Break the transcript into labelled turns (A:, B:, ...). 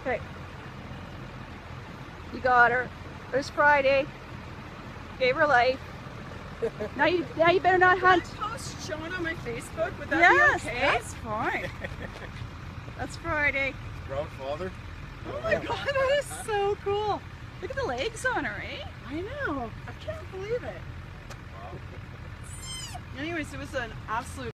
A: Okay. You got her. There's Friday. Gave her life. Now you better not hunt.
B: Can I post Sean on my Facebook? Would that
A: Yes,
B: be okay?
A: that's fine. That's Friday.
C: Proud father.
B: Oh my god, that is so cool.
A: Look at the legs on her, eh?
B: I know. I can't believe it.
C: Wow.
B: Anyways, it was an absolute